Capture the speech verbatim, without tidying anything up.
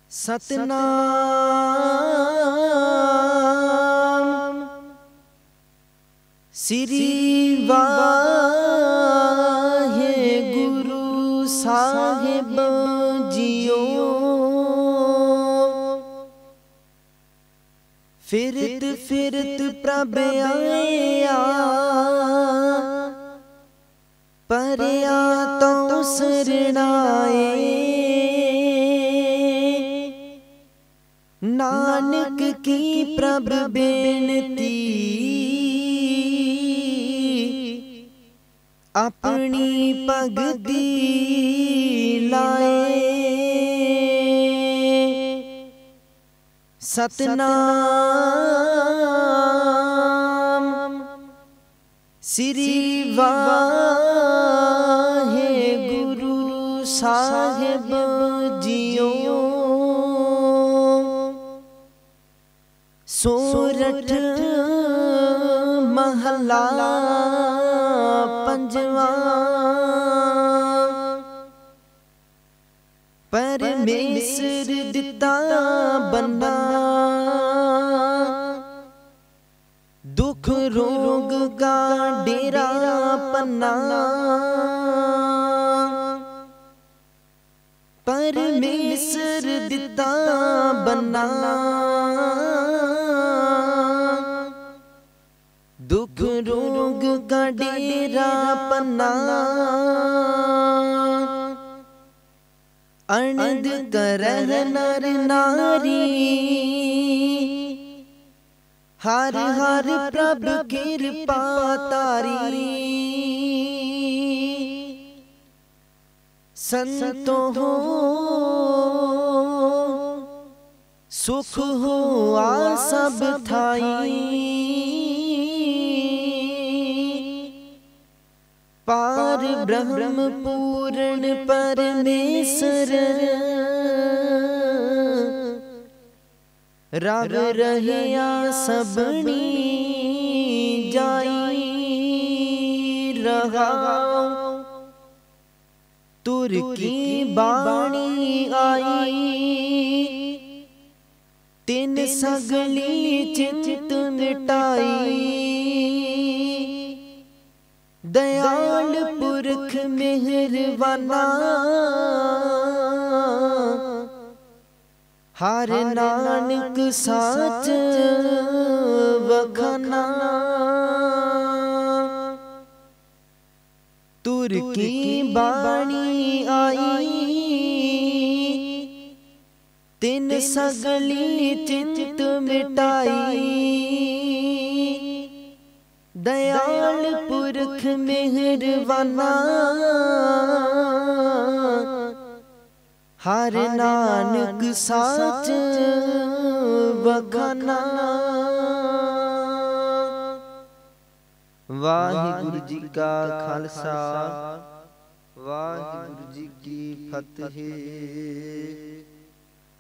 सतनाम श्री वाहेगुरु साहिब जियो। फिरत फिरत प्रभ आया परया तो सरणाए। नानक की प्रभ बेनती अपनी पगदी लाए। सतनाम श्री वाहेगुरु साहिब जियो। सोरठ महला पंजवा। परमेसर दिता बन्ना दुख रोग का डेरा पन्ना। परमेसर दिता बन्ना दुख रोग का डेरा पन्ना। अनद करह नर नारी हर हर प्रभ कृपा तारी। संतो हो सुख हो आ सब थाई। पार ब्रह्म पूर्ण परमेश्वर राग रहिया सबनी जाई। रहा तुर की बाणी आई तिन सगली चित मिटाई। दयाल पुरख मेहरबाना हर नानक साच वखाना। तुर की बाणी आई तिन सगली चित मिटाई। दयाल पुरख मेहरबाना हर नानक साच वखाना। वाहिगुरु जी का खालसा वाहिगुरु जी की फतेह।